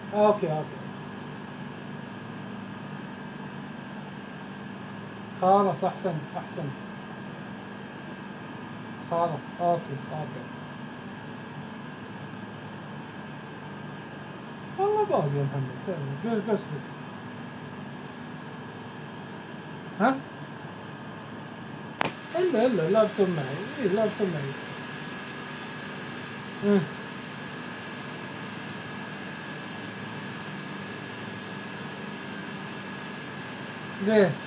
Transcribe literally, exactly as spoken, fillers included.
اوكي اوكي خلاص احسن احسن خلاص اوكي اوكي والله باقي يا محمد قصدك ها؟ الا الا لابتوب معي اي لابتوب معي اه. ليه؟